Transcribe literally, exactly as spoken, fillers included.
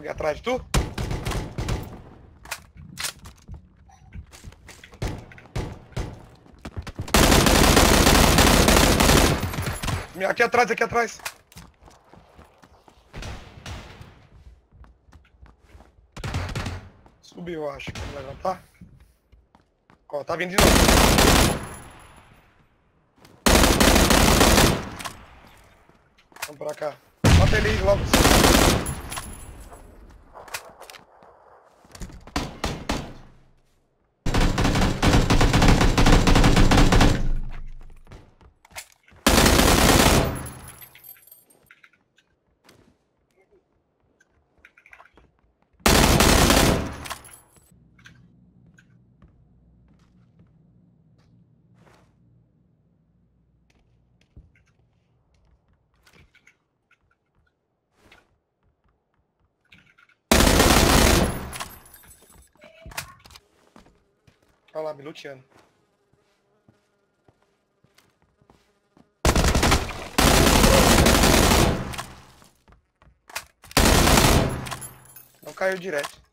Alguém atrás de tu? Aqui atrás, aqui atrás. Subiu, eu acho. Vamos levantar. Ó, tá vindo de novo. Vamos pra cá. Mata ele aí logo. Olha lá, me luteando. Não caiu direto.